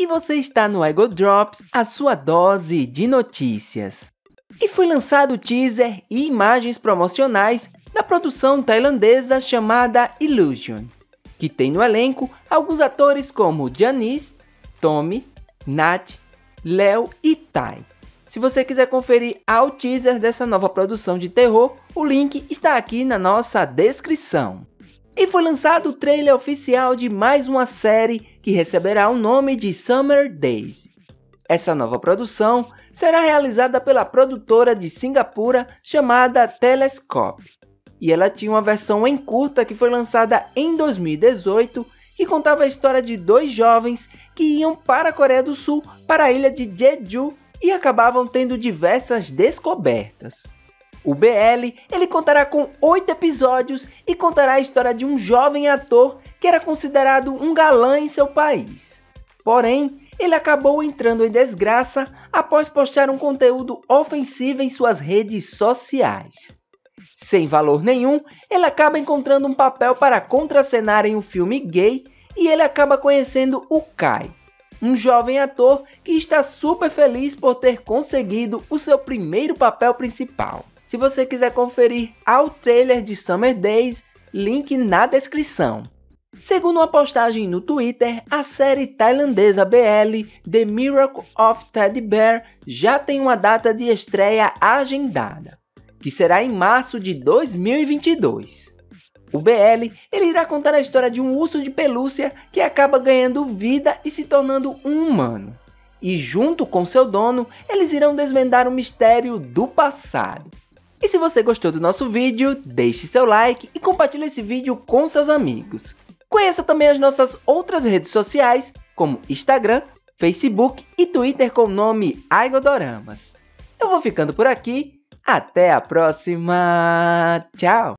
e você está no iGo Drops, a sua dose de notícias. E foi lançado o teaser e imagens promocionais da produção tailandesa chamada Illusion, que tem no elenco alguns atores como Janice, Tommy, Nat, Léo e Tai. Se você quiser conferir ao teaser dessa nova produção de terror, o link está aqui na nossa descrição. E foi lançado o trailer oficial de mais uma série que receberá o nome de Summer Days. Essa nova produção será realizada pela produtora de Singapura chamada Telescope. E ela tinha uma versão em curta que foi lançada em 2018, que contava a história de dois jovens que iam para a Coreia do Sul, para a ilha de Jeju, e acabavam tendo diversas descobertas. O BL ele contará com 8 episódios e contará a história de um jovem ator que era considerado um galã em seu país. Porém, ele acabou entrando em desgraça após postar um conteúdo ofensivo em suas redes sociais. Sem valor nenhum, ele acaba encontrando um papel para contracenar em um filme gay e ele acaba conhecendo o Kai, um jovem ator que está super feliz por ter conseguido o seu primeiro papel principal. Se você quiser conferir ao trailer de Summer Days, link na descrição. Segundo uma postagem no Twitter, a série tailandesa BL The Miracle of Teddy Bear já tem uma data de estreia agendada, que será em março de 2022. O BL ele irá contar a história de um urso de pelúcia que acaba ganhando vida e se tornando um humano. E junto com seu dono, eles irão desvendar o mistério do passado. E se você gostou do nosso vídeo, deixe seu like e compartilhe esse vídeo com seus amigos. Conheça também as nossas outras redes sociais, como Instagram, Facebook e Twitter com o nome iGodoramas. Eu vou ficando por aqui, até a próxima, tchau!